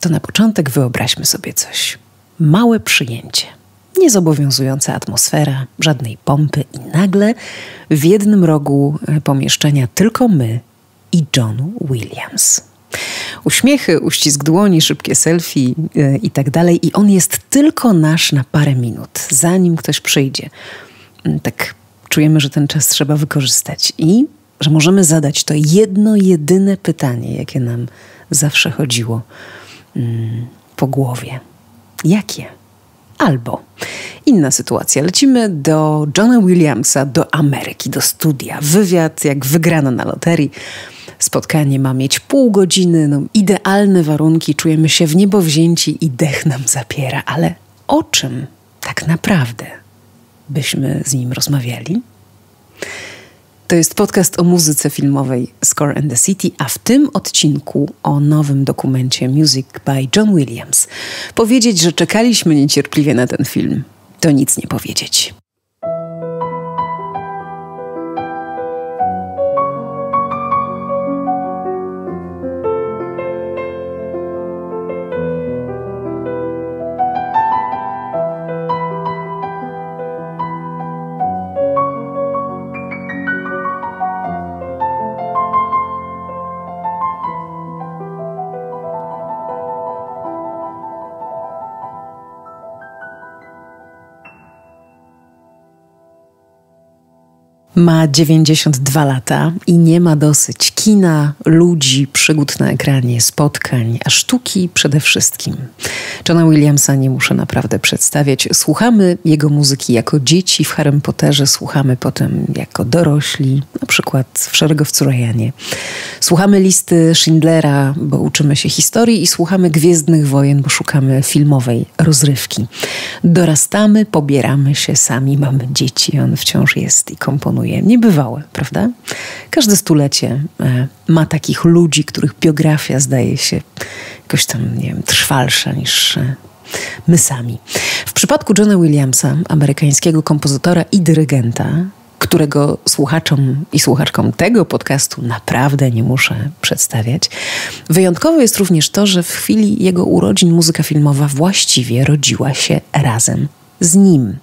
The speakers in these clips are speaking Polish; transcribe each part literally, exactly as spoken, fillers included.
to na początek wyobraźmy sobie coś. Małe przyjęcie. Niezobowiązująca atmosfera, żadnej pompy i nagle w jednym rogu pomieszczenia tylko my i John Williams. Uśmiechy, uścisk dłoni, szybkie selfie yy, i tak dalej. I on jest tylko nasz na parę minut, zanim ktoś przyjdzie. Yy, tak czujemy, że ten czas trzeba wykorzystać i że możemy zadać to jedno, jedyne pytanie, jakie nam zawsze chodziło yy, po głowie. Jakie? Albo inna sytuacja. Lecimy do Johna Williamsa, do Ameryki, do studia. Wywiad jak wygrana na loterii. Spotkanie ma mieć pół godziny, no, idealne warunki, czujemy się w niebo wzięci i dech nam zapiera. Ale o czym tak naprawdę byśmy z nim rozmawiali? To jest podcast o muzyce filmowej Score and the City, a w tym odcinku o nowym dokumencie Music by John Williams. Powiedzieć, że czekaliśmy niecierpliwie na ten film, to nic nie powiedzieć. Ma dziewięćdziesiąt dwa lata i nie ma dosyć kina, ludzi, przygód na ekranie, spotkań, a sztuki przede wszystkim. Johna Williamsa nie muszę naprawdę przedstawiać. Słuchamy jego muzyki jako dzieci w Harrym Potterze, słuchamy potem jako dorośli, na przykład w Szeregowcu Ryanie. Słuchamy listy Schindlera, bo uczymy się historii i słuchamy Gwiezdnych Wojen, bo szukamy filmowej rozrywki. Dorastamy, pobieramy się sami, mamy dzieci, on wciąż jest i komponuje. Niebywałe, prawda? Każde stulecie e, ma takich ludzi, których biografia zdaje się jakoś tam, nie wiem, trwalsza niż e, my sami. W przypadku Johna Williamsa, amerykańskiego kompozytora i dyrygenta, którego słuchaczom i słuchaczkom tego podcastu naprawdę nie muszę przedstawiać, wyjątkowe jest również to, że w chwili jego urodzin muzyka filmowa właściwie rodziła się razem z nim.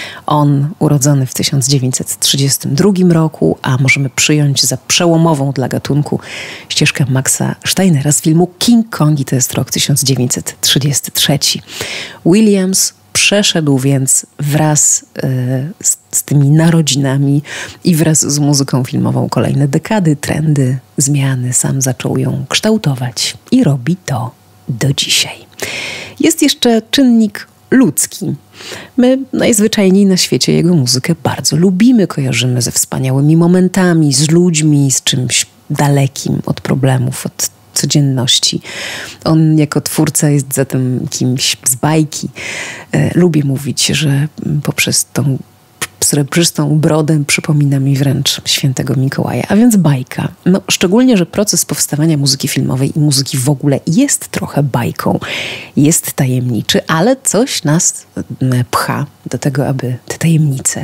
On urodzony w tysiąc dziewięćset trzydziestym drugim roku, a możemy przyjąć za przełomową dla gatunku ścieżkę Maxa Steinera z filmu King Kong i to jest rok tysiąc dziewięćset trzydziesty trzeci. Williams przeszedł więc wraz y, z, z tymi narodzinami i wraz z muzyką filmową kolejne dekady, trendy, zmiany. Sam zaczął ją kształtować i robi to do dzisiaj. Jest jeszcze czynnik ludzki. My najzwyczajniej na świecie jego muzykę bardzo lubimy, kojarzymy ze wspaniałymi momentami, z ludźmi, z czymś dalekim od problemów, od codzienności. On jako twórca jest zatem kimś z bajki. E, lubię mówić, że poprzez tą srebrzystą brodę przypomina mi wręcz świętego Mikołaja, a więc bajka. No, szczególnie, że proces powstawania muzyki filmowej i muzyki w ogóle jest trochę bajką. Jest tajemniczy, ale coś nas pcha do tego, aby te tajemnice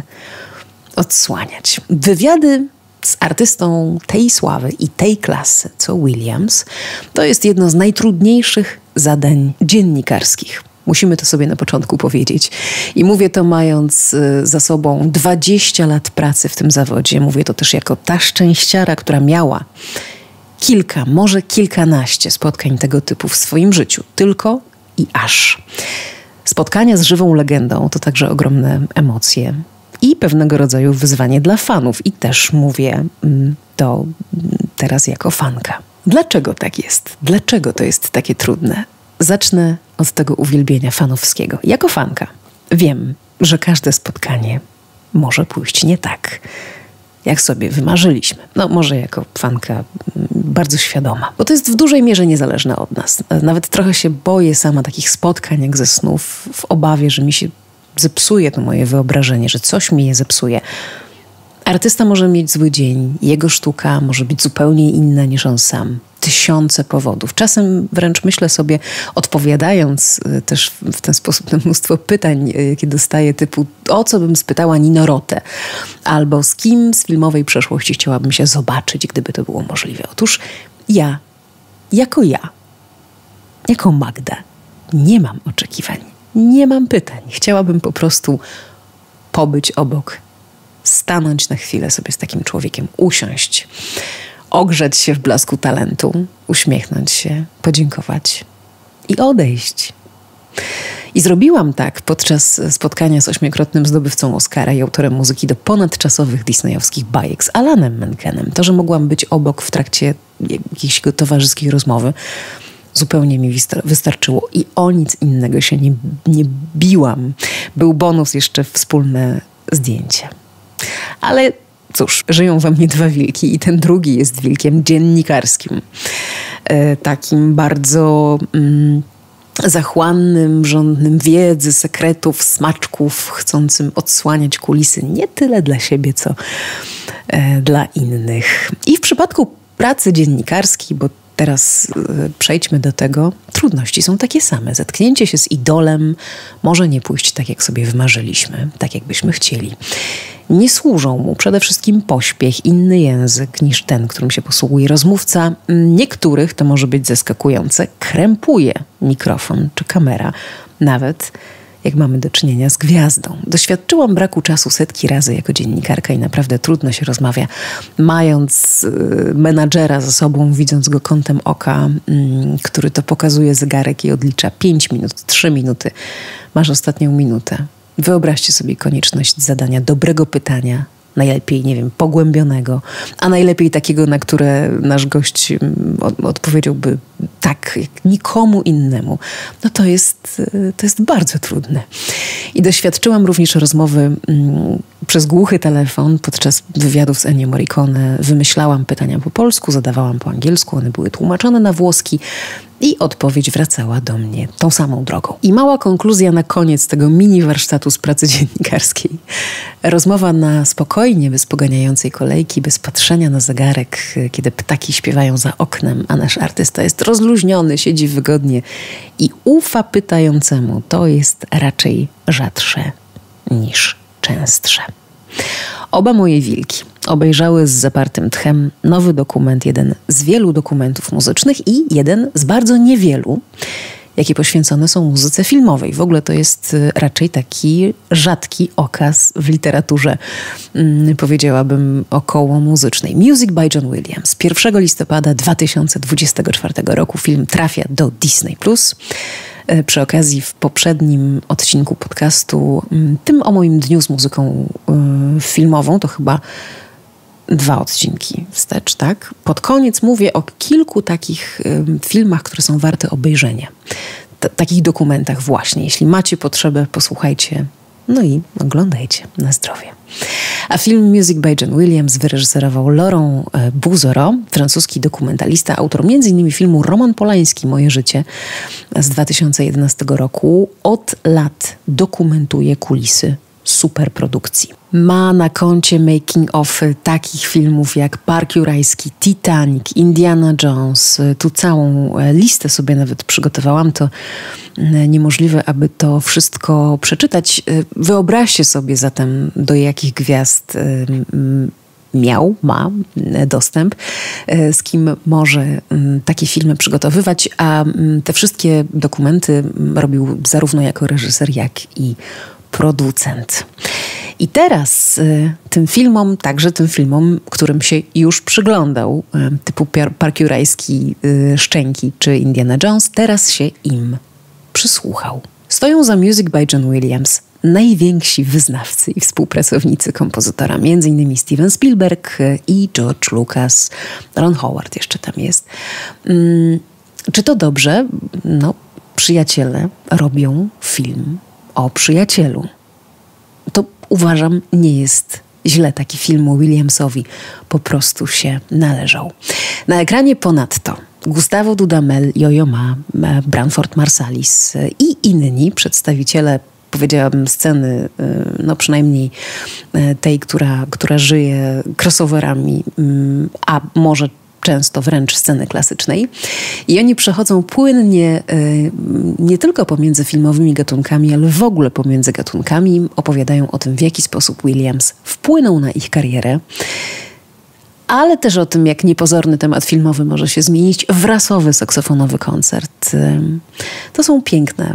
odsłaniać. Wywiady z artystą tej sławy i tej klasy, co Williams, to jest jedno z najtrudniejszych zadań dziennikarskich. Musimy to sobie na początku powiedzieć. I mówię to mając za sobą dwadzieścia lat pracy w tym zawodzie. Mówię to też jako ta szczęściara, która miała kilka, może kilkanaście spotkań tego typu w swoim życiu. Tylko i aż. Spotkania z żywą legendą to także ogromne emocje i pewnego rodzaju wyzwanie dla fanów. I też mówię to teraz jako fanka. Dlaczego tak jest? Dlaczego to jest takie trudne? Zacznę od tego uwielbienia fanowskiego. Jako fanka wiem, że każde spotkanie może pójść nie tak, jak sobie wymarzyliśmy. No może jako fanka bardzo świadoma, bo to jest w dużej mierze niezależne od nas. Nawet trochę się boję sama takich spotkań jak ze snów, w obawie, że mi się zepsuje to moje wyobrażenie, że coś mi je zepsuje. Artysta może mieć zły dzień, jego sztuka może być zupełnie inna niż on sam. Tysiące powodów. Czasem wręcz myślę sobie, odpowiadając też w ten sposób na mnóstwo pytań, jakie dostaję, typu o co bym spytała Nino Rotę, albo z kim z filmowej przeszłości chciałabym się zobaczyć, gdyby to było możliwe. Otóż ja, jako ja, jako Magda nie mam oczekiwań, nie mam pytań. Chciałabym po prostu pobyć obok, stanąć na chwilę sobie z takim człowiekiem, usiąść, ogrzeć się w blasku talentu, uśmiechnąć się, podziękować i odejść. I zrobiłam tak podczas spotkania z ośmiokrotnym zdobywcą Oscara i autorem muzyki do ponadczasowych disneyowskich bajek z Alanem Menkenem. To, że mogłam być obok w trakcie jakiejś towarzyskiej rozmowy, zupełnie mi wystarczyło i o nic innego się nie, nie biłam. Był bonus jeszcze wspólne zdjęcie. Ale cóż, żyją we mnie dwa wilki i ten drugi jest wilkiem dziennikarskim. E, takim bardzo mm, zachłannym, żądnym wiedzy, sekretów, smaczków, chcącym odsłaniać kulisy nie tyle dla siebie, co e, dla innych. I w przypadku pracy dziennikarskiej, bo teraz y, przejdźmy do tego, trudności są takie same. Zetknięcie się z idolem może nie pójść tak, jak sobie wymarzyliśmy, tak, jakbyśmy chcieli. Nie służą mu przede wszystkim pośpiech, inny język niż ten, którym się posługuje rozmówca. Niektórych, to może być zaskakujące, krępuje mikrofon czy kamera, nawet jak mamy do czynienia z gwiazdą. Doświadczyłam braku czasu setki razy jako dziennikarka i naprawdę trudno się rozmawia, mając y, menadżera za sobą, widząc go kątem oka, y, który to pokazuje zegarek i odlicza pięć minut, trzy minuty. Masz ostatnią minutę. Wyobraźcie sobie konieczność zadania dobrego pytania, najlepiej, nie wiem, pogłębionego, a najlepiej takiego, na które nasz gość od, odpowiedziałby tak, jak nikomu innemu. No to jest, to jest bardzo trudne. I doświadczyłam również rozmowy mm, przez głuchy telefon podczas wywiadów z Ennio Morricone. Wymyślałam pytania po polsku, zadawałam po angielsku, one były tłumaczone na włoski i odpowiedź wracała do mnie tą samą drogą. I mała konkluzja na koniec tego mini warsztatu z pracy dziennikarskiej. Rozmowa na spokojnie, bez poganiającej kolejki, bez patrzenia na zegarek, kiedy ptaki śpiewają za oknem, a nasz artysta jest rozluźniony, siedzi wygodnie i ufa pytającemu. To jest raczej rzadsze niż częstsze. Oba moje wilki obejrzały z zapartym tchem nowy dokument, jeden z wielu dokumentów muzycznych i jeden z bardzo niewielu, jakie poświęcone są muzyce filmowej. W ogóle to jest raczej taki rzadki okaz w literaturze, hmm, powiedziałabym, około muzycznej. Music by John Williams. pierwszego listopada dwa tysiące dwudziestego czwartego roku film trafia do Disney plus. Przy okazji w poprzednim odcinku podcastu, tym o moim dniu z muzyką yy, filmową, to chyba dwa odcinki wstecz, tak? Pod koniec mówię o kilku takich yy, filmach, które są warte obejrzenia. T- takich dokumentach właśnie. Jeśli macie potrzebę, posłuchajcie. No i oglądajcie na zdrowie. A film Music by John Williams wyreżyserował Laurent Bouzereau, francuski dokumentalista, autor między innymi filmu Roman Polański, Moje życie z dwa tysiące jedenastego roku. Od lat dokumentuje kulisy superprodukcji. Ma na koncie making of takich filmów jak Park Jurajski, Titanic, Indiana Jones. Tu całą listę sobie nawet przygotowałam. To niemożliwe, aby to wszystko przeczytać. Wyobraźcie sobie zatem, do jakich gwiazd miał, ma dostęp, z kim może takie filmy przygotowywać, a te wszystkie dokumenty robił zarówno jako reżyser, jak i producent. I teraz y, tym filmom, także tym filmom, którym się już przyglądał, y, typu Park Jurajski, y, Szczęki czy Indiana Jones, teraz się im przysłuchał. Stoją za Music by John Williams najwięksi wyznawcy i współpracownicy kompozytora, między innymi Steven Spielberg i George Lucas, Ron Howard jeszcze tam jest. Y, czy to dobrze? No, przyjaciele robią film o przyjacielu. To uważam, nie jest źle. Taki film Williamsowi po prostu się należał. Na ekranie ponadto Gustavo Dudamel, Yo-Yo Ma, Branford Marsalis i inni przedstawiciele, powiedziałabym, sceny, no przynajmniej tej, która, która żyje crossoverami, a może często wręcz sceny klasycznej. I oni przechodzą płynnie y, nie tylko pomiędzy filmowymi gatunkami, ale w ogóle pomiędzy gatunkami. Opowiadają o tym, w jaki sposób Williams wpłynął na ich karierę. ale też o tym, jak niepozorny temat filmowy może się zmienić w rasowy saksofonowy koncert. To są piękne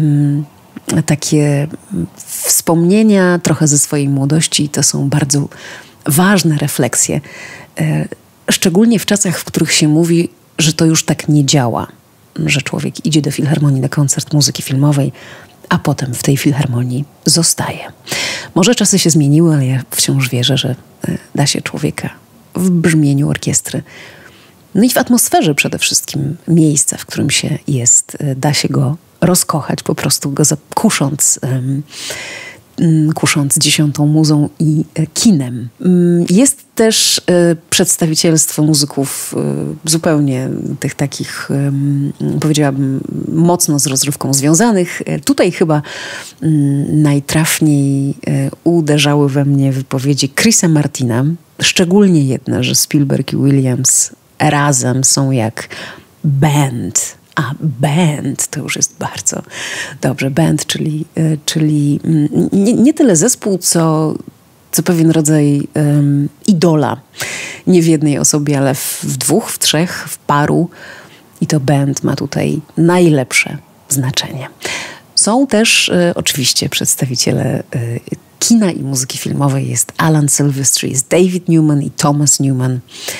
takie wspomnienia trochę ze swojej młodości. To są bardzo ważne refleksje. Szczególnie w czasach, w których się mówi, że to już tak nie działa. Że człowiek idzie do filharmonii na koncert muzyki filmowej, a potem w tej filharmonii zostaje. Może czasy się zmieniły, ale ja wciąż wierzę, że da się człowieka w brzmieniu orkiestry, no i w atmosferze przede wszystkim miejsca, w którym się jest, da się go rozkochać, po prostu go kusząc, kusząc dziesiątą muzą i kinem. Jest też przedstawicielstwo muzyków zupełnie tych takich, powiedziałabym, mocno z rozrywką związanych. Tutaj chyba najtrafniej uderzały we mnie wypowiedzi Chrisa Martina, szczególnie jedna, że Spielberg i Williams razem są jak band. A band to już jest bardzo dobrze. Band, czyli, czyli nie, nie tyle zespół, co, co pewien rodzaj um, idola. Nie w jednej osobie, ale w, w dwóch, w trzech, w paru. I to band ma tutaj najlepsze znaczenie. Są też e, oczywiście przedstawiciele e, kina i muzyki filmowej. Jest Alan Silvestri, jest David Newman i Thomas Newman.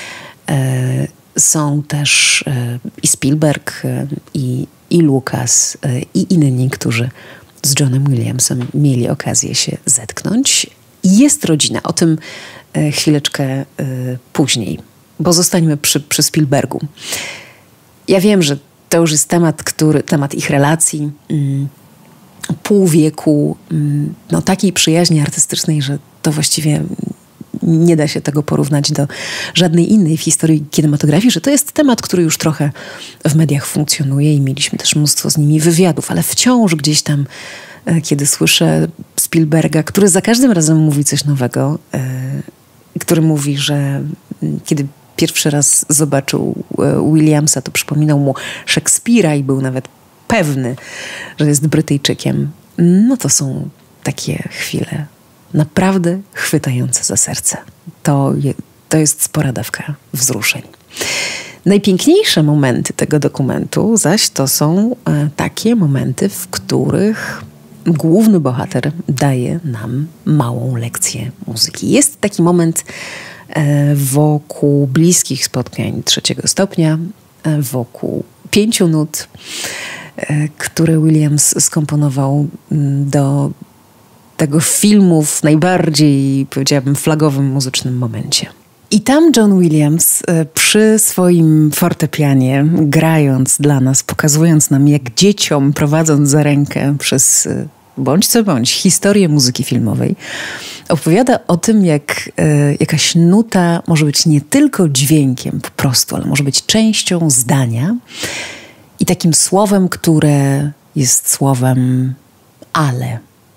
E, Są też e, i Spielberg, e, i, i Lucas, e, i inni, którzy z Johnem Williamsem mieli okazję się zetknąć. Jest rodzina, o tym e, chwileczkę e, później, bo zostańmy przy, przy Spielbergu. Ja wiem, że to już jest temat, który, temat ich relacji, mm, pół wieku, mm, no, takiej przyjaźni artystycznej, że to właściwie nie da się tego porównać do żadnej innej w historii kinematografii, że to jest temat, który już trochę w mediach funkcjonuje i mieliśmy też mnóstwo z nimi wywiadów, ale wciąż gdzieś tam, kiedy słyszę Spielberga, który za każdym razem mówi coś nowego, który mówi, że kiedy pierwszy raz zobaczył Williamsa, to przypominał mu Szekspira i był nawet pewny, że jest Brytyjczykiem. No to są takie chwile naprawdę chwytające za serce. To, je, to jest spora dawka wzruszeń. Najpiękniejsze momenty tego dokumentu zaś to są e, takie momenty, w których główny bohater daje nam małą lekcję muzyki. Jest taki moment e, wokół bliskich spotkań trzeciego stopnia, e, wokół pięciu nut, e, które Williams skomponował do tego filmu w najbardziej, powiedziałabym, flagowym muzycznym momencie. I tam John Williams przy swoim fortepianie, grając dla nas, pokazując nam jak dzieciom, prowadząc za rękę przez bądź co bądź historię muzyki filmowej, opowiada o tym, jak e, jakaś nuta może być nie tylko dźwiękiem po prostu, ale może być częścią zdania i takim słowem, które jest słowem ale,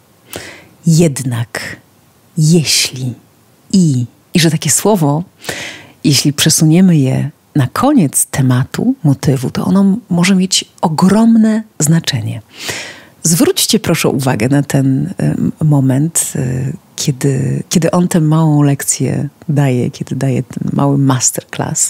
jednak, jeśli, i. I że takie słowo, jeśli przesuniemy je na koniec tematu, motywu, to ono może mieć ogromne znaczenie. Zwróćcie proszę uwagę na ten y, moment, y, kiedy, kiedy on tę małą lekcję daje, kiedy daje ten mały masterclass.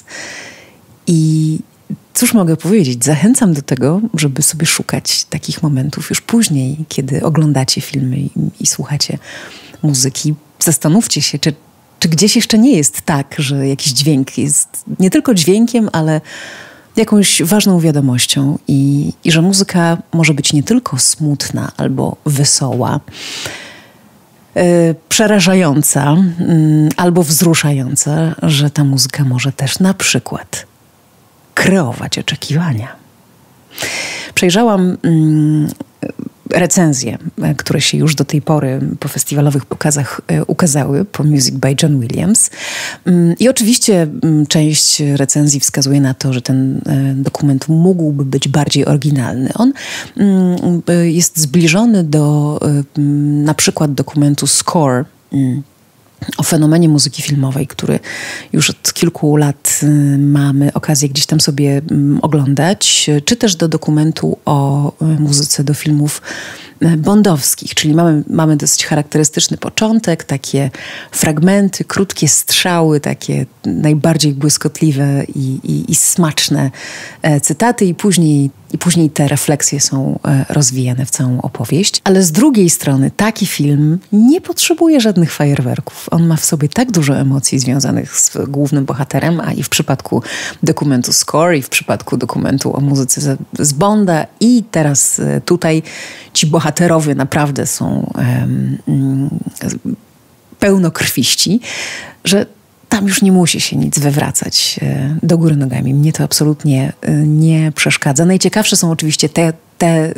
I cóż mogę powiedzieć? Zachęcam do tego, żeby sobie szukać takich momentów już później, kiedy oglądacie filmy i, i słuchacie muzyki. Zastanówcie się, czy, czy gdzieś jeszcze nie jest tak, że jakiś dźwięk jest nie tylko dźwiękiem, ale jakąś ważną wiadomością i, i że muzyka może być nie tylko smutna albo wesoła, yy, przerażająca yy, albo wzruszająca, że ta muzyka może też na przykład kreować oczekiwania. Przejrzałam mm, recenzje, które się już do tej pory po festiwalowych pokazach ukazały, po Music by John Williams. I oczywiście część recenzji wskazuje na to, że ten dokument mógłby być bardziej oryginalny. On jest zbliżony do na przykład dokumentu Score o fenomenie muzyki filmowej, który już od kilku lat mamy okazję gdzieś tam sobie oglądać, czy też do dokumentu o muzyce do filmów bondowskich, czyli mamy, mamy dosyć charakterystyczny początek, takie fragmenty, krótkie strzały, takie najbardziej błyskotliwe i, i, i smaczne cytaty i później, i później te refleksje są rozwijane w całą opowieść. Ale z drugiej strony taki film nie potrzebuje żadnych fajerwerków. On ma w sobie tak dużo emocji związanych z głównym bohaterem, a i w przypadku dokumentu Score, i w przypadku dokumentu o muzyce z, z Bonda, i teraz tutaj ci bohaterowie naprawdę są um, um, pełnokrwiści, że tam już nie musi się nic wywracać do góry nogami. Mnie to absolutnie nie przeszkadza. Najciekawsze są oczywiście te, te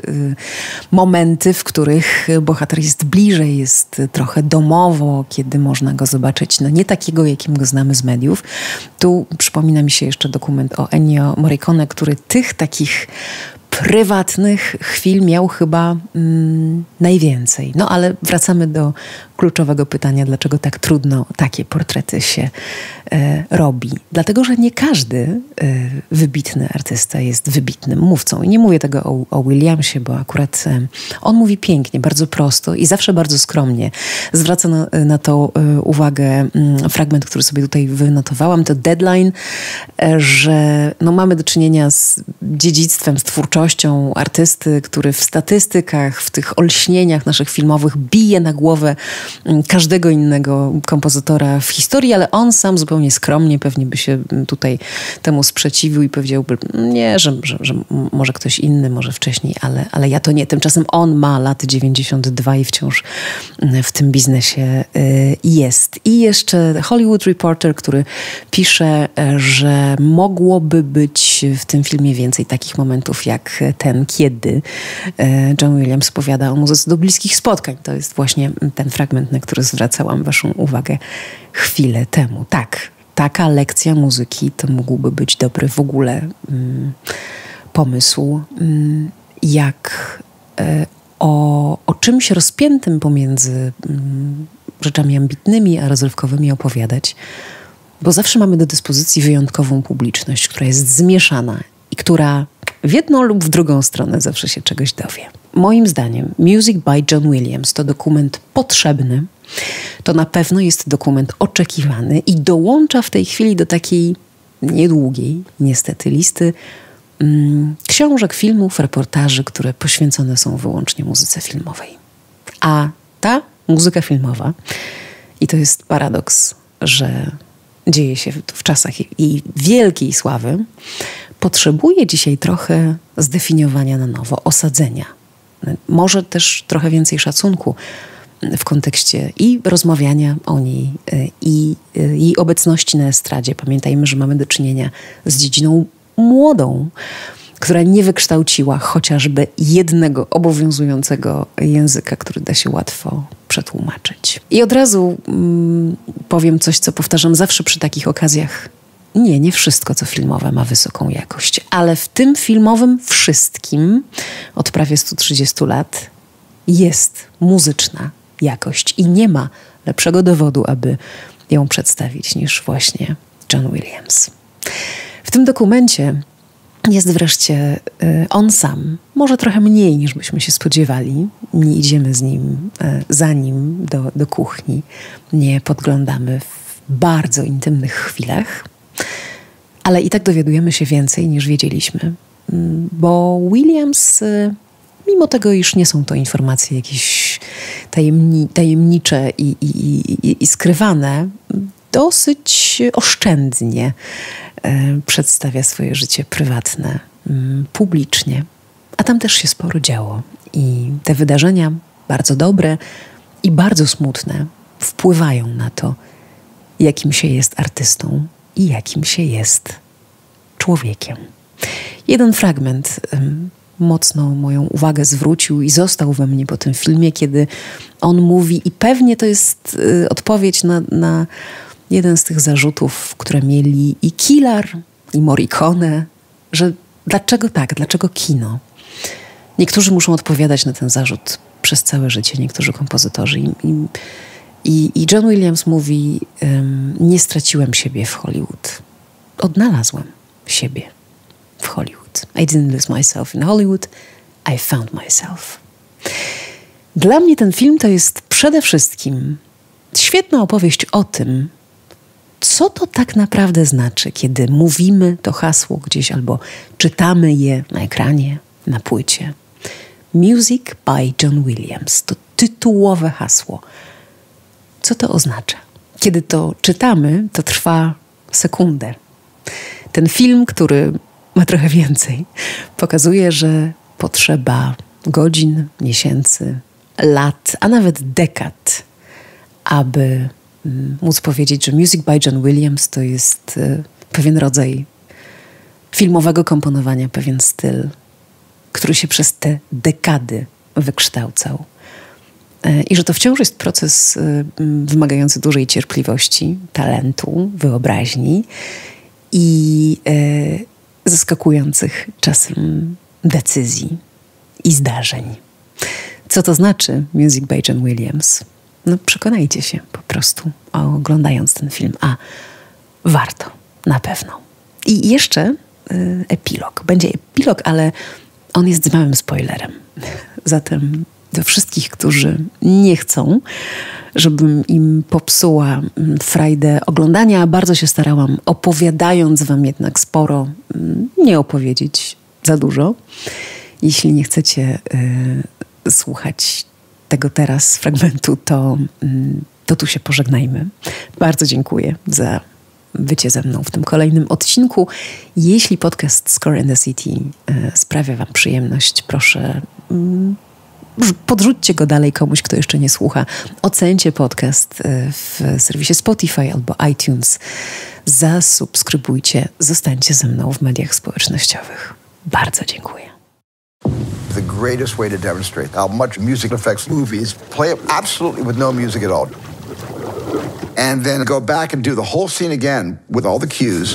momenty, w których bohater jest bliżej, jest trochę domowo, kiedy można go zobaczyć, no nie takiego, jakim go znamy z mediów. Tu przypomina mi się jeszcze dokument o Ennio Morricone, który tych takich prywatnych chwil miał chyba mm, najwięcej. No ale wracamy do kluczowego pytania, dlaczego tak trudno takie portrety się e, robi. Dlatego, że nie każdy e, wybitny artysta jest wybitnym mówcą. I nie mówię tego o, o Williamsie, bo akurat e, on mówi pięknie, bardzo prosto i zawsze bardzo skromnie. Zwraca na, na to e, uwagę m, fragment, który sobie tutaj wynotowałam, to Deadline, e, że no, mamy do czynienia z dziedzictwem, z twórczością artysty, który w statystykach, w tych olśnieniach naszych filmowych bije na głowę każdego innego kompozytora w historii, ale on sam zupełnie skromnie pewnie by się tutaj temu sprzeciwił i powiedziałby, nie, że, że, że może ktoś inny, może wcześniej, ale, ale ja to nie. Tymczasem on ma lat dziewięćdziesiąt dwa i wciąż w tym biznesie jest. I jeszcze Hollywood Reporter, który pisze, że mogłoby być w tym filmie więcej takich momentów jak ten, kiedy John Williams powiada o muzyce do bliskich spotkań. To jest właśnie ten fragment, na który zwracałam waszą uwagę chwilę temu. Tak, taka lekcja muzyki to mógłby być dobry w ogóle mm, pomysł, mm, jak e, o, o czymś rozpiętym pomiędzy mm, rzeczami ambitnymi a rozrywkowymi opowiadać, bo zawsze mamy do dyspozycji wyjątkową publiczność, która jest zmieszana i która w jedną lub w drugą stronę zawsze się czegoś dowie. Moim zdaniem Music by John Williams to dokument potrzebny, to na pewno jest dokument oczekiwany i dołącza w tej chwili do takiej niedługiej, niestety, listy mm, książek, filmów, reportaży, które poświęcone są wyłącznie muzyce filmowej. A ta muzyka filmowa, i to jest paradoks, że dzieje się w czasach jej wielkiej sławy, potrzebuje dzisiaj trochę zdefiniowania na nowo, osadzenia. Może też trochę więcej szacunku w kontekście i rozmawiania o niej, i jej obecności na estradzie. Pamiętajmy, że mamy do czynienia z dziedziną młodą, która nie wykształciła chociażby jednego obowiązującego języka, który da się łatwo przetłumaczyć. I od razu mm, powiem coś, co powtarzam zawsze przy takich okazjach. Nie, nie wszystko, co filmowe, ma wysoką jakość, ale w tym filmowym wszystkim od prawie stu trzydziestu lat jest muzyczna jakość i nie ma lepszego dowodu, aby ją przedstawić, niż właśnie John Williams. W tym dokumencie jest wreszcie on sam, może trochę mniej niż byśmy się spodziewali. Nie idziemy z nim, za nim do, do kuchni, nie podglądamy w bardzo intymnych chwilach, ale i tak dowiadujemy się więcej niż wiedzieliśmy, bo Williams, mimo tego, iż nie są to informacje jakieś tajemni, tajemnicze i, i, i, i skrywane, dosyć oszczędnie e, przedstawia swoje życie prywatne, m, publicznie. A tam też się sporo działo. I te wydarzenia, bardzo dobre i bardzo smutne, wpływają na to, jakim się jest artystą i jakim się jest człowiekiem. Jeden fragment um, mocno moją uwagę zwrócił i został we mnie po tym filmie, kiedy on mówi, i pewnie to jest y, odpowiedź na, na jeden z tych zarzutów, które mieli i Kilar, i Morricone, że dlaczego tak, dlaczego kino? Niektórzy muszą odpowiadać na ten zarzut przez całe życie, niektórzy kompozytorzy. I, i, i John Williams mówi, um, nie straciłem siebie w Hollywood. Odnalazłem siebie w Hollywood. I didn't lose myself in Hollywood, I found myself. Dla mnie ten film to jest przede wszystkim świetna opowieść o tym, co to tak naprawdę znaczy, kiedy mówimy to hasło gdzieś albo czytamy je na ekranie, na płycie. Music by John Williams to tytułowe hasło. Co to oznacza? Kiedy to czytamy, to trwa sekundę. Ten film, który ma trochę więcej, pokazuje, że potrzeba godzin, miesięcy, lat, a nawet dekad, aby móc powiedzieć, że Music by John Williams to jest pewien rodzaj filmowego komponowania, pewien styl, który się przez te dekady wykształcał. I że to wciąż jest proces wymagający dużej cierpliwości, talentu, wyobraźni i zaskakujących czasem decyzji i zdarzeń. Co to znaczy Music by John Williams? No przekonajcie się po prostu, oglądając ten film. A warto, na pewno. I jeszcze y, epilog. Będzie epilog, ale on jest z małym spoilerem. Zatem do wszystkich, którzy nie chcą, żebym im popsuła frajdę oglądania, bardzo się starałam, opowiadając wam jednak sporo, nie opowiedzieć za dużo. Jeśli nie chcecie y, słuchać tego teraz fragmentu, to, to tu się pożegnajmy. Bardzo dziękuję za bycie ze mną w tym kolejnym odcinku. Jeśli podcast Score and the City e, sprawia wam przyjemność, proszę mm, podrzućcie go dalej komuś, kto jeszcze nie słucha. Ocencie podcast e, w serwisie Spotify albo iTunes. Zasubskrybujcie, zostańcie ze mną w mediach społecznościowych. Bardzo dziękuję. The greatest way to demonstrate how much music affects movies, play it absolutely with no music at all. And then go back and do the whole scene again with all the cues.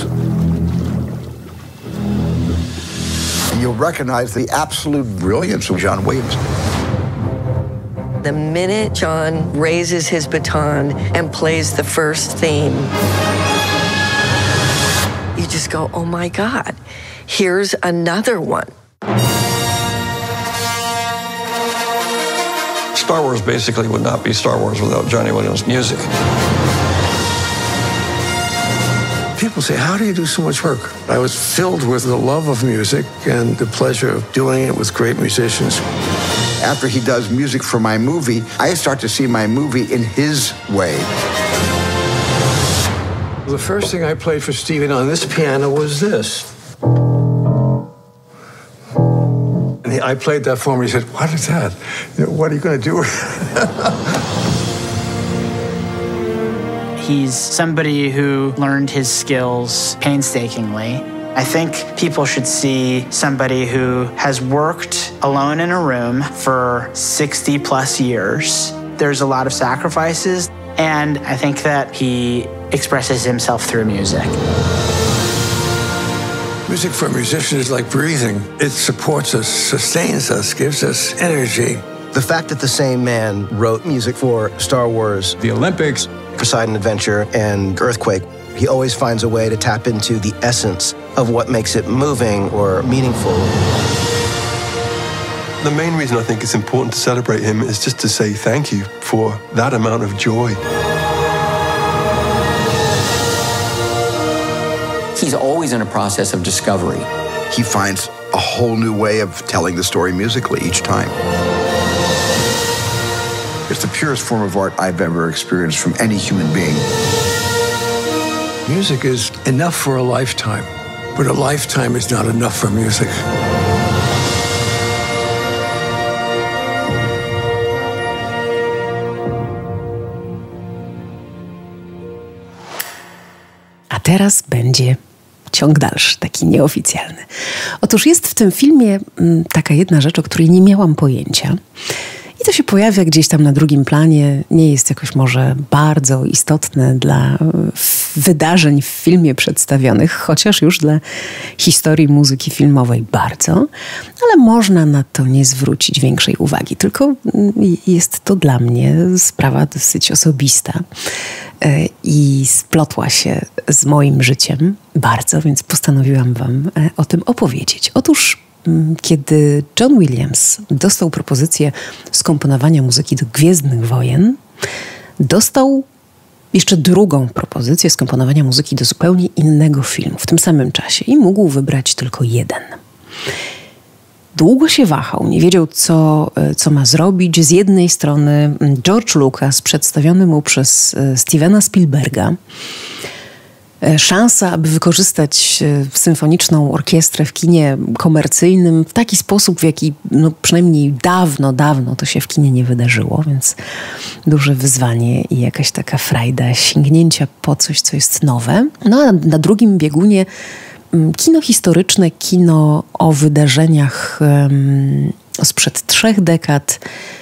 And you'll recognize the absolute brilliance of John Williams. The minute John raises his baton and plays the first theme, you just go, oh my God, here's another one. Star Wars basically would not be Star Wars without Johnny Williams' music. People say, how do you do so much work? I was filled with the love of music and the pleasure of doing it with great musicians. After he does music for my movie, I start to see my movie in his way. The first thing I played for Stevie on this piano was this. And he, I played that for him. He said, what is that? You know, what are you going to do? He's somebody who learned his skills painstakingly. I think people should see somebody who has worked alone in a room for sixty plus years. There's a lot of sacrifices, and I think that he expresses himself through music. Music for a musician is like breathing. It supports us, sustains us, gives us energy. The fact that the same man wrote music for Star Wars, the Olympics, Poseidon Adventure, and Earthquake, he always finds a way to tap into the essence of what makes it moving or meaningful. The main reason I think it's important to celebrate him is just to say thank you for that amount of joy. He's always in a process of discovery. He finds a whole new way of telling the story musically each time. It's the purest form of art I've ever experienced from any human being. Music is enough for a lifetime, but a lifetime is not enough for music. A teraz będzie ciąg dalszy, taki nieoficjalny. Otóż jest w tym filmie m, taka jedna rzecz, o której nie miałam pojęcia. I to się pojawia gdzieś tam na drugim planie, nie jest jakoś może bardzo istotne dla wydarzeń w filmie przedstawionych, chociaż już dla historii muzyki filmowej bardzo, ale można na to nie zwrócić większej uwagi, tylko jest to dla mnie sprawa dosyć osobista i splotła się z moim życiem bardzo, więc postanowiłam wam o tym opowiedzieć. Otóż kiedy John Williams dostał propozycję skomponowania muzyki do Gwiezdnych Wojen, dostał jeszcze drugą propozycję skomponowania muzyki do zupełnie innego filmu w tym samym czasie i mógł wybrać tylko jeden. Długo się wahał, nie wiedział, co, co ma zrobić. Z jednej strony George Lucas, przedstawiony mu przez Stevena Spielberga, szansa, aby wykorzystać symfoniczną orkiestrę w kinie komercyjnym w taki sposób, w jaki no, przynajmniej dawno, dawno to się w kinie nie wydarzyło, więc duże wyzwanie i jakaś taka frajda sięgnięcia po coś, co jest nowe. No a na drugim biegunie kino historyczne, kino o wydarzeniach um, sprzed trzech dekad,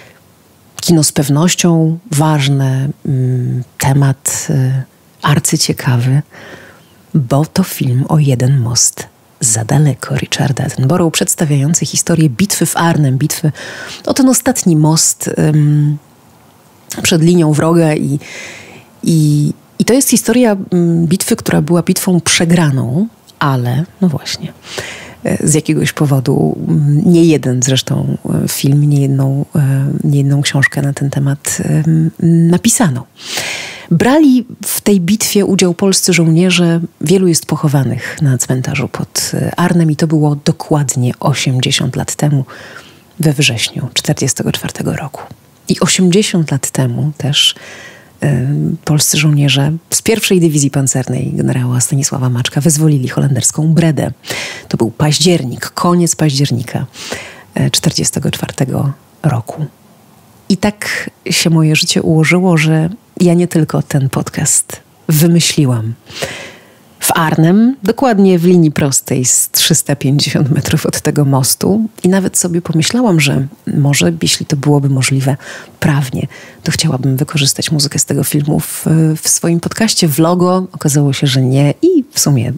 kino z pewnością ważne, um, temat um, arcyciekawy, bo to film o Jeden most za daleko Richarda Attenborough, przedstawiający historię bitwy w Arnhem, bitwy o ten ostatni most um, przed linią wroga i, i, i to jest historia um, bitwy, która była bitwą przegraną, ale no właśnie z jakiegoś powodu nie jeden zresztą film, nie jedną, nie jedną książkę na ten temat napisano. Brali w tej bitwie udział polscy żołnierze. Wielu jest pochowanych na cmentarzu pod Arnhem i to było dokładnie osiemdziesiąt lat temu, we wrześniu czterdziestego czwartego roku. I osiemdziesiąt lat temu też y, polscy żołnierze z pierwszej dywizji pancernej generała Stanisława Maczka wyzwolili holenderską Bredę. To był październik, koniec października czterdziestego czwartego roku. I tak się moje życie ułożyło, że ja nie tylko ten podcast wymyśliłam. W Arnhem, dokładnie w linii prostej z trzysta pięćdziesiąt metrów od tego mostu. I nawet sobie pomyślałam, że może, jeśli to byłoby możliwe prawnie, to chciałabym wykorzystać muzykę z tego filmu w, w swoim podcaście, w logo. Okazało się, że nie i w sumie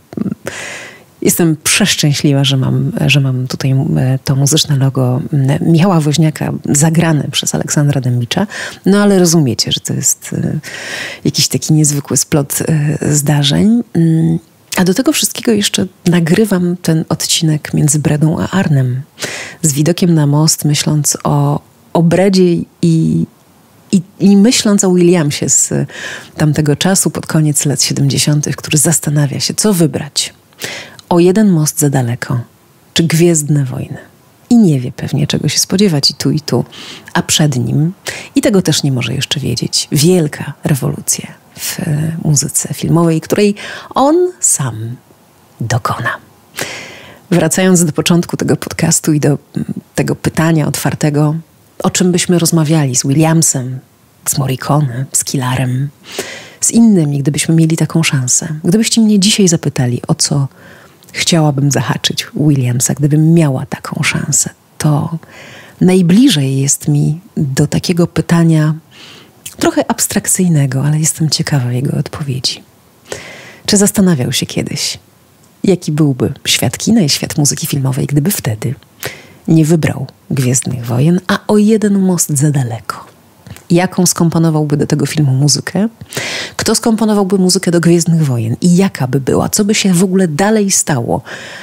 jestem przeszczęśliwa, że mam, że mam tutaj to muzyczne logo Michała Woźniaka zagrane przez Aleksandra Dębicza. No ale rozumiecie, że to jest jakiś taki niezwykły splot zdarzeń. A do tego wszystkiego jeszcze nagrywam ten odcinek między Bredą a Arnhem z widokiem na most, myśląc o, o Bredzie i, i, i myśląc o Williamsie z tamtego czasu pod koniec lat siedemdziesiątych, który zastanawia się, co wybrać. O Jeden most za daleko, czy Gwiezdne wojny. I nie wie pewnie, czego się spodziewać i tu, i tu. A przed nim, i tego też nie może jeszcze wiedzieć, wielka rewolucja w muzyce filmowej, której on sam dokona. Wracając do początku tego podcastu i do tego pytania otwartego, o czym byśmy rozmawiali z Williamsem, z Morricone, z Killarem, z innymi, gdybyśmy mieli taką szansę. Gdybyście mnie dzisiaj zapytali, o co chciałabym zahaczyć Williamsa, gdybym miała taką szansę, to najbliżej jest mi do takiego pytania trochę abstrakcyjnego, ale jestem ciekawa jego odpowiedzi. Czy zastanawiał się kiedyś, jaki byłby świat kina i świat muzyki filmowej, gdyby wtedy nie wybrał Gwiezdnych wojen, a o Jeden most za daleko? Jaką skomponowałby do tego filmu muzykę? Kto skomponowałby muzykę do Gwiezdnych wojen? I jaka by była? Co by się w ogóle dalej stało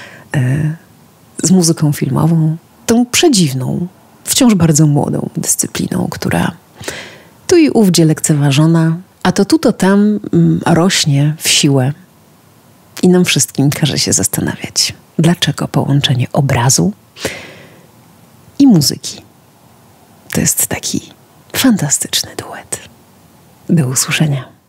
e, z muzyką filmową? Tą przedziwną, wciąż bardzo młodą dyscypliną, która tu i ówdzie lekceważona, a to tu, to tam mm, rośnie w siłę i nam wszystkim każe się zastanawiać, dlaczego połączenie obrazu i muzyki to jest taki fantastyczny duet. Do usłyszenia.